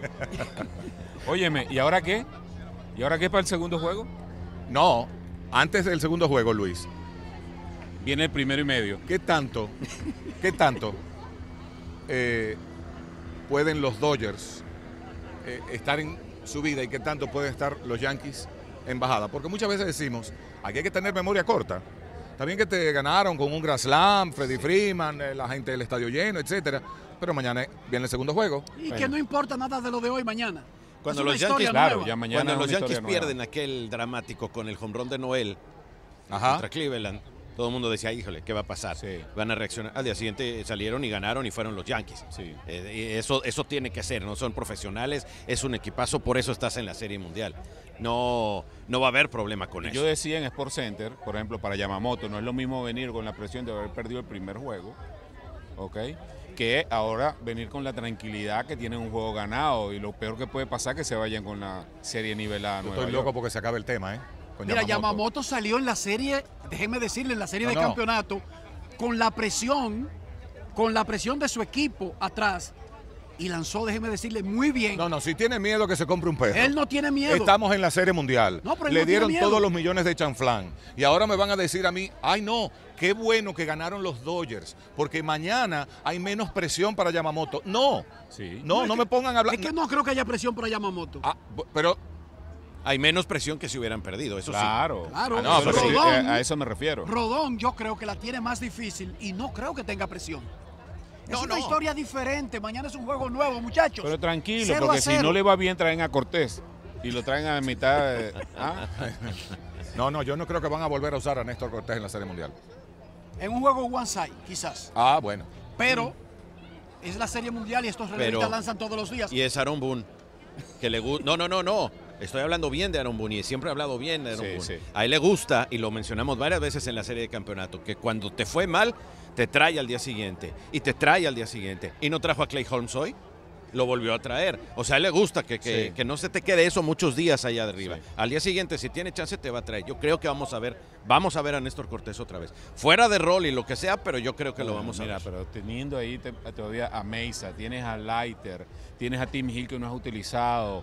Óyeme, ¿y ahora qué? ¿Y ahora qué para el segundo juego? No, antes del segundo juego, Luis. Viene el primero y medio. ¿Qué tanto pueden los Dodgers estar en subida y qué tanto pueden estar los Yankees en bajada? Porque muchas veces decimos, aquí hay que tener memoria corta. Está bien que te ganaron con un Grand Slam, Freddie Freeman, la gente del estadio lleno, etcétera, pero mañana viene el segundo juego. Y que no importa nada de lo de hoy mañana. Cuando Es una los Yankees, historia nueva. claro, ya mañana cuando los es una Yankees historia pierden aquel dramático con el home run de Noel Ajá. contra Cleveland, todo el mundo decía, híjole, ¿qué va a pasar? Sí. Van a reaccionar. Al día siguiente salieron y ganaron y fueron los Yankees. Sí. Y eso tiene que ser, no son profesionales, es un equipazo, por eso estás en la Serie Mundial. No va a haber problema con eso. Yo decía en Sports Center, por ejemplo, para Yamamoto, no es lo mismo venir con la presión de haber perdido el primer juego, ¿ok? Que ahora venir con la tranquilidad que tienen un juego ganado y lo peor que puede pasar es que se vayan con la serie nivelada. Yo estoy loco porque se acabe el tema, ¿eh? Con Mira, Yamamoto salió en la serie, déjenme decirle, en la serie de campeonato, con la presión de su equipo atrás. Y lanzó, déjeme decirle, muy bien. No, si tiene miedo que se compre un perro. Él no tiene miedo. Estamos en la Serie Mundial. No, pero él Le no tiene dieron miedo. todos los millones de chanflán. Y ahora me van a decir a mí, ay no, qué bueno que ganaron los Dodgers, porque mañana hay menos presión para Yamamoto. No, Sí. no me pongan a hablar. Es que no creo que haya presión para Yamamoto. Pero Hay menos presión que si hubieran perdido, eso Claro. Claro. no, pero sí, Rodón, a eso me refiero. Rodón yo creo que la tiene más difícil y no creo que tenga presión. Es una historia diferente. Mañana es un juego nuevo, muchachos. Pero tranquilo, 0-0. porque si no le va bien traen a Cortés y lo traen a mitad de... ¿ah? no, yo no creo que van a volver a usar a Néstor Cortés en la Serie Mundial. En un juego one side, quizás. Ah, bueno. Pero es la Serie Mundial y estos relevistas lanzan todos los días. Y es Aaron Boone, que le gusta... No. Estoy hablando bien de Aaron Boone y siempre he hablado bien de Aaron Boone. Sí. A él le gusta, y lo mencionamos varias veces en la serie de campeonato, que cuando te fue mal, te trae al día siguiente. Y te trae al día siguiente. Y no trajo a Clay Holmes hoy, lo volvió a traer. O sea, a él le gusta que no se te quede eso muchos días allá de arriba. Sí. Al día siguiente, si tiene chance, te va a traer. Yo creo que vamos a ver a Néstor Cortés otra vez. Fuera de rol y lo que sea, pero yo creo que lo vamos a ver. Mira, pero teniendo ahí todavía a Mesa, tienes a Leiter, tienes a Tim Hill que no has utilizado,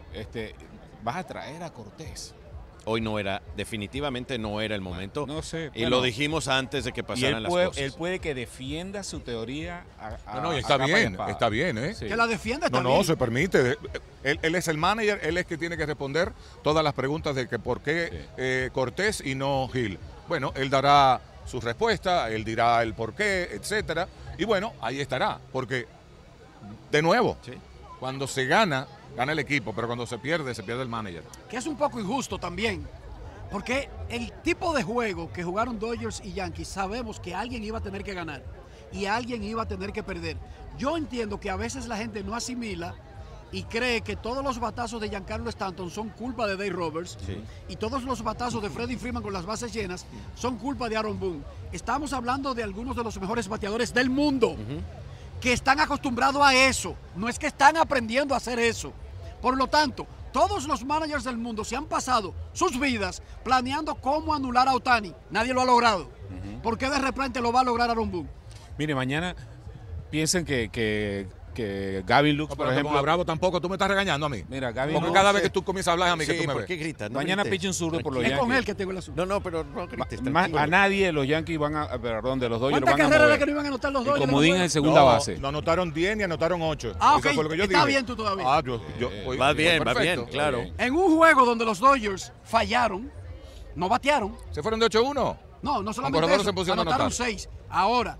vas a traer a Cortés. Hoy definitivamente no era el momento. No sé. Y lo dijimos antes de que pasaran las cosas. Él puede que defienda su teoría No, y está bien, ¿eh? Sí. Que la defienda está No, bien. se permite. Él es el manager, él es que tiene que responder todas las preguntas de que por qué Cortés y no Gil. Bueno, él dará su respuesta, él dirá el por qué, etcétera. Y bueno, ahí estará, porque de nuevo, cuando se gana el equipo, pero cuando se pierde el manager. Que es un poco injusto también. Porque el tipo de juego que jugaron Dodgers y Yankees, sabemos que alguien iba a tener que ganar y alguien iba a tener que perder. Yo entiendo que a veces la gente no asimila y cree que todos los batazos de Giancarlo Stanton son culpa de Dave Roberts y todos los batazos de Freddie Freeman con las bases llenas son culpa de Aaron Boone. Estamos hablando de algunos de los mejores bateadores del mundo que están acostumbrados a eso. No es que están aprendiendo a hacer eso. Por lo tanto, todos los managers del mundo se han pasado sus vidas planeando cómo anular a Ohtani. Nadie lo ha logrado. ¿Por qué de repente lo va a lograr Aaron Boone? Mire, mañana piensen que Gavin Lux, por ejemplo... Bravo tampoco, tú me estás regañando a mí. Mira, Gavin Porque Lux... cada vez que tú comienzas a hablar a mí, que tú me ¿por ves. qué gritas? No Mañana grites. pitcha un zurdo por los Es Yankees. con él que tengo el asunto. No, pero no grites. Más, tranquilo. a nadie los Yankees de los Dodgers ¿Cuántas van a carreras mover. que no iban a anotar los Y Dodgers? comodín en segunda base. No anotaron 10 ni anotaron 8. Ah, Eso ok. fue lo que yo Está dije. bien tú todavía. Pues, Va bien, perfecto. claro. En un juego donde los Dodgers fallaron, no batearon. ¿Se fueron de 8-1? No solamente corredores eso, se pusieron a anotaron anotar. 6. Ahora,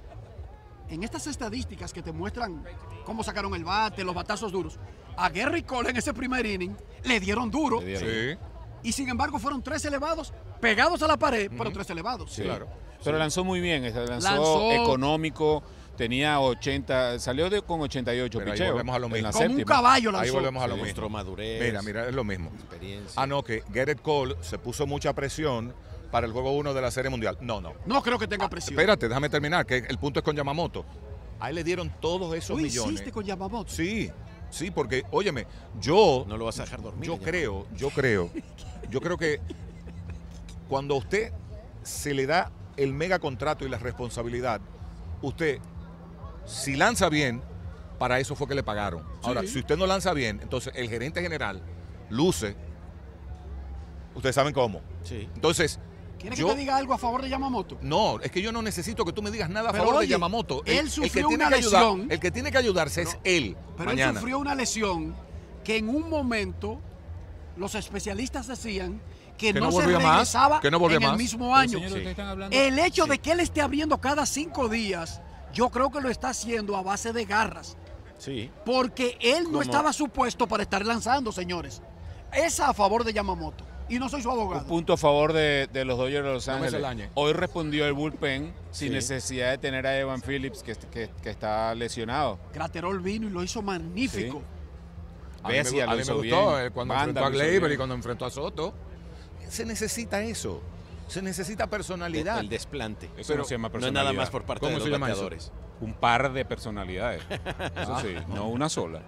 en estas estadísticas que te muestran cómo sacaron el bate, los batazos duros, a Gary Cole en ese primer inning le dieron duro. Sí. Y sin embargo fueron 3 elevados, pegados a la pared, pero 3 elevados. Sí. Claro. Pero lanzó muy bien, Lanzó. lanzó económico, tenía 80, salió con 88 Pero ahí picheos volvemos a lo en mismo. la Como un séptima. caballo Ahí lanzó. volvemos a lo Mostró mismo. madurez. Mira, es lo mismo. experiencia. No, que Gerrit Cole se puso mucha presión para el juego 1 de la Serie Mundial. No. No creo que tenga presión. Espérate, déjame terminar, que el punto es con Yamamoto. A él le dieron todos esos ¿Tú millones. hiciste con Yamamoto? Sí, porque, óyeme, yo No lo vas a dejar dormir. Yo creo que cuando a usted se le da el mega contrato y la responsabilidad, usted, si lanza bien, para eso fue que le pagaron. Ahora, si usted no lanza bien, entonces el gerente general luce. Ustedes saben cómo. Sí. Entonces, ¿Quiere que te diga algo a favor de Yamamoto? no, es que yo no necesito que tú me digas nada a Pero favor oye, de Yamamoto. él sufrió una ayudar, lesión. el que tiene que ayudarse es él. Pero mañana. él sufrió una lesión que en un momento los especialistas decían que Que no no se volvía más, regresaba que no volvía en el más. mismo Pero, año. señor, ustedes están hablando- El hecho Sí. de que él esté abriendo cada 5 días, yo creo que lo está haciendo a base de garras. Sí. Porque él no ¿Cómo? estaba supuesto para estar lanzando, señores. Es a favor de Yamamoto. Y no soy su Un abogado. punto a favor de los Dodgers de Los No me Ángeles. dañe. Hoy respondió el bullpen sin Sí. necesidad de tener a Evan Phillips, que está lesionado. Graterol vino y lo hizo magnífico. A mí me, Bessia a lo mí me hizo gustó bien. cuando Banda enfrentó a lo hizo Gleyber bien. y cuando enfrentó a Soto. Se necesita eso. Se necesita personalidad. El desplante. Eso Pero no se llama No es personalidad. nada más por parte ¿Cómo de los se llama eso? bateadores. Un par de personalidades. Eso sí, no una sola.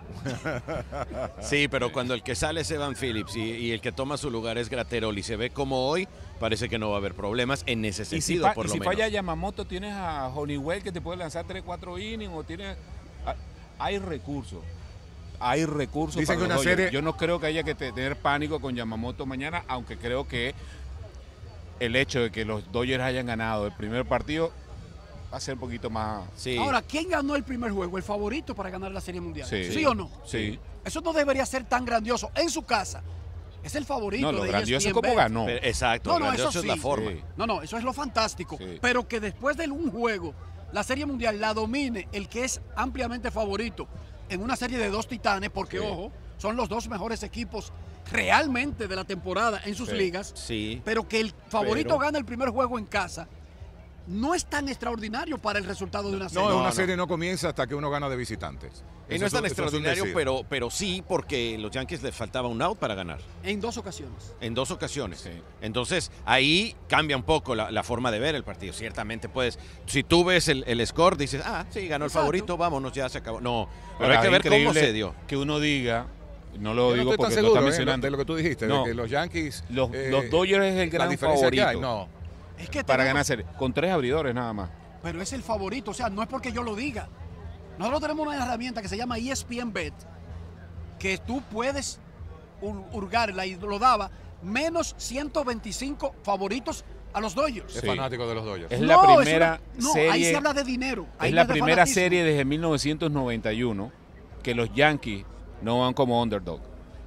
Sí, pero cuando el que sale es Evan Phillips y el que toma su lugar es Graterol y se ve como hoy, parece que no va a haber problemas en ese Y sentido, por lo si menos. falla Yamamoto, tienes a Honeywell que te puede lanzar 3-4 innings o tienes... Hay recursos. Hay recursos Dicen para que los una Dodgers. serie- Yo no creo que haya que tener pánico con Yamamoto mañana, aunque creo que el hecho de que los Dodgers hayan ganado el primer partido va a ser un poquito más... Sí. Ahora, ¿quién ganó el primer juego? ¿El favorito para ganar la Serie Mundial? Sí. ¿Sí o no? Sí. Eso no debería ser tan grandioso. En su casa. Es el favorito No, lo de grandioso es ESPN como Bet. ganó. Exacto, No, no, grandioso eso es la sí. forma. Sí. No, eso es lo fantástico. Sí. Pero que después de un juego, la Serie Mundial la domine el que es ampliamente favorito en una serie de 2 titanes, porque, Sí. ojo, son los 2 mejores equipos realmente de la temporada en sus Sí. ligas. Sí. Pero que el favorito Pero- gane el primer juego en casa no es tan extraordinario para el resultado de una serie. No, una no. serie no comienza hasta que uno gana de visitantes. Y Eso no es tan un extraordinario, decir. pero sí porque los Yankees les faltaba un out para ganar. En 2 ocasiones. En 2 ocasiones. Sí. Entonces, ahí cambia un poco la forma de ver el partido. Ciertamente puedes, si tú ves el score, dices, sí, ganó el Exacto. favorito, vámonos, ya se acabó. No, pero Ahora, hay que ver cómo increíble se dio. Que uno diga, no lo Yo no digo estoy tan porque lo seguro está mencionando. de lo que tú dijiste, No. de que los Yankees... Los Dodgers es el la gran diferencia que hay, favorito no. Es que para tenemos- ganar serie, con 3 abridores nada más. Pero es el favorito, o sea, no es porque yo lo diga. Nosotros tenemos una herramienta que se llama ESPN Bet, que tú puedes hurgarla y lo daba menos 125 favoritos a los Dodgers. Es Sí. fanático de los Dodgers. Es No, la primera no, serie. ahí se habla de dinero. Ahí Es no la de primera fanatismo. serie desde 1991 que los Yankees no van como underdog.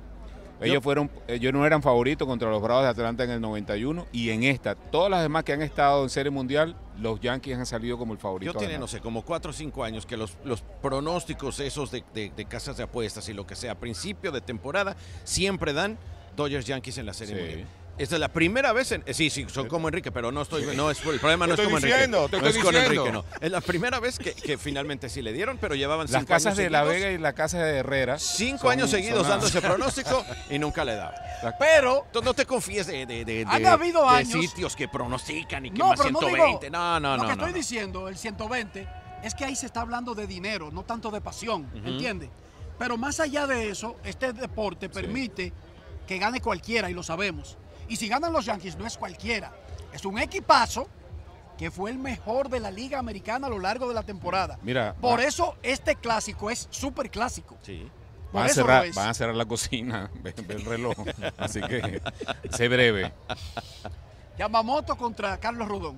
Ellos no eran favoritos contra los Bravos de Atlanta en el 91 y en esta, todas las demás que han estado en Serie Mundial, los Yankees han salido como el favorito. Yo a tiene, ganar. no sé, como 4 o 5 años que los pronósticos esos de casas de apuestas y lo que sea, a principio de temporada, siempre dan Dodgers Yankees en la Serie Sí. Mundial. Esta es la primera vez sí, son como Enrique, pero no estoy, no es el problema no es Te como estoy Enrique. diciendo, te no estoy es con diciendo. Enrique, no. Es la primera vez que finalmente sí le dieron, pero llevaban 5 Las casas años de La seguidos, Vega y la casa de Herrera. 5 años seguidos dando ese pronóstico y nunca le daban. Pero Entonces, no te confíes de Han habido de años- sitios que pronostican y que no, más pero no 120. digo, No, lo que no, estoy no. diciendo, el 120, es que ahí se está hablando de dinero, no tanto de pasión, Ujú. ¿entiendes? Pero más allá de eso, este deporte permite que gane cualquiera y lo sabemos. Y si ganan los Yankees no es cualquiera, es un equipazo que fue el mejor de la Liga Americana a lo largo de la temporada. Mira, Por va- eso este clásico es súper clásico. Sí. Por Van a, eso cerrar, lo es. van a cerrar la cocina, ve el reloj. Así que sé breve. Yamamoto contra Carlos Rodón.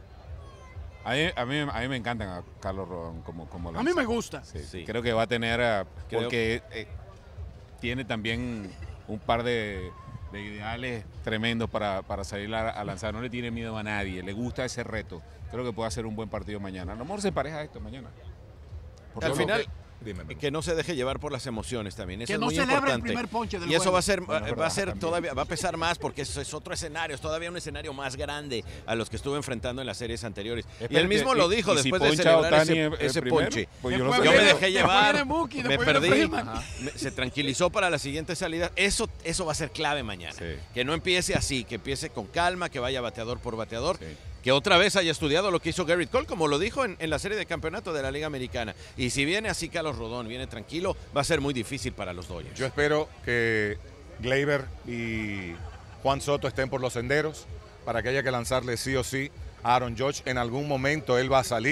A mí me encantan a Carlos Rodón como A mí me gusta. Sí, Sí. Creo que va a tener, Creo- porque tiene también un par de ideales tremendos para salir a lanzar. No le tiene miedo a nadie, le gusta ese reto. Creo que puede hacer un buen partido mañana. A lo mejor se pareja esto mañana. Al final, Dime, que no se deje llevar por las emociones también. Eso Que es no muy celebre el importante. primer ponche del Y eso juego. va a ser, Bueno, es va a verdad, ser también. todavía, va a pesar más porque eso es otro escenario, es todavía un escenario más grande a los que estuvo enfrentando en las series anteriores. Y Espérate, él mismo lo dijo y si después de poncha celebrar Ohtani ese, el ese primero, ponche. pues yo no Después sé. Yo me viene- dejé después llevar, viene Mookie, me después viene perdí, Freeman. se tranquilizó para la siguiente salida. Eso va a ser clave mañana. Sí. Que no empiece así, que empiece con calma, que vaya bateador por bateador. Sí. Que otra vez haya estudiado lo que hizo Garrett Cole, como lo dijo en la serie de campeonato de la Liga Americana. Y si viene así Carlos Rodón, viene tranquilo, va a ser muy difícil para los Dodgers. Yo espero que Gleyber y Juan Soto estén por los senderos para que haya que lanzarle sí o sí a Aaron Judge. En algún momento él va a salir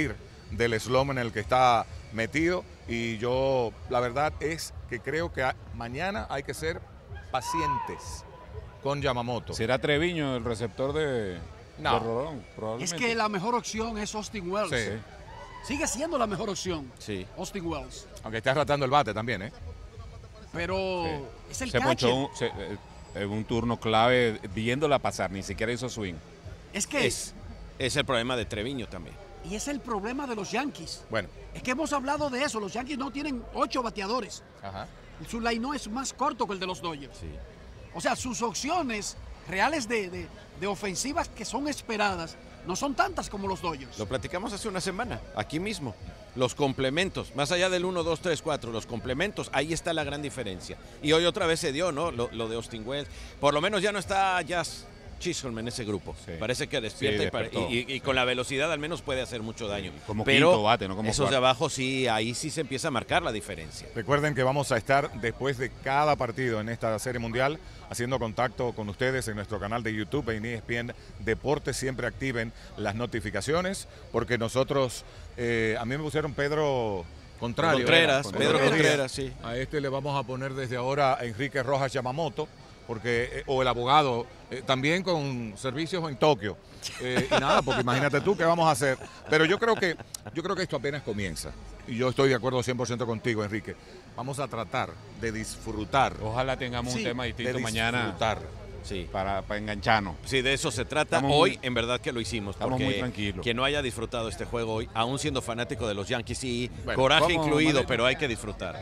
del slum en el que está metido. Y yo, la verdad es que creo que mañana hay que ser pacientes con Yamamoto. ¿Será Treviño el receptor de Rolón? Es Probablemente. que la mejor opción es Austin Wells. Sí. Sigue siendo la mejor opción. Sí. Austin Wells. Aunque está ratando el bate también, ¿eh? Pero Sí. es el Se catcher. ponchó un turno clave viéndola pasar, ni siquiera hizo swing. Es que Es el problema de Treviño también. y es el problema de los Yankees. Bueno. Es que hemos hablado de eso. Los Yankees no tienen 8 bateadores. Ajá. Su line es más corto que el de los Dodgers. Sí. O sea, sus opciones reales de ofensivas que son esperadas no son tantas como los Dodgers. Lo platicamos hace una semana, aquí mismo. Los complementos, más allá del 1, 2, 3, 4, los complementos, ahí está la gran diferencia. Y hoy otra vez se dio, ¿no? Lo de Austin Wells. Por lo menos ya no está Jazz Chisholm en ese grupo. Sí. Parece que despierta Sí, despertó. y con la velocidad al menos puede hacer mucho daño. Como Pero quinto bate, no como esos de cuarto. abajo sí, ahí sí se empieza a marcar la diferencia. Recuerden que vamos a estar después de cada partido en esta serie mundial haciendo contacto con ustedes en nuestro canal de YouTube en ESPN Deportes. Siempre activen las notificaciones porque nosotros, a mí me pusieron Pedro Contreras, Pedro Contreras, sí. A este le vamos a poner desde ahora Enrique Rojas Yamamoto, porque, o el abogado, también con servicios en Tokio. Y nada, porque imagínate tú qué vamos a hacer. Pero yo creo que esto apenas comienza. Y yo estoy de acuerdo 100% contigo, Enrique. Vamos a tratar de disfrutar. Ojalá tengamos Sí, un tema distinto de mañana disfrutar. Sí. para engancharnos. Sí, de eso se trata. Estamos Hoy, muy- en verdad que lo hicimos. estamos Porque muy tranquilos. quien no haya disfrutado este juego hoy, aún siendo fanático de los Yankees, sí, Bueno, coraje ¿cómo, incluido, Manel? pero hay que disfrutar.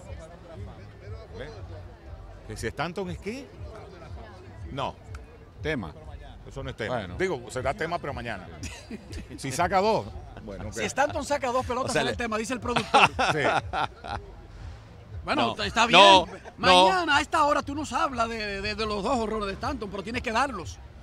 ¿Que si Stanton es qué? No, Tema. eso no es tema. Bueno. Digo, será tema, pero mañana. Si saca 2, bueno, ok. Si Stanton saca 2 pelotas O sea, en el le- tema, dice el productor. Sí. Bueno, No, está bien. no, Mañana a esta hora tú nos hablas de los 2 horrores de Stanton, pero tienes que darlos.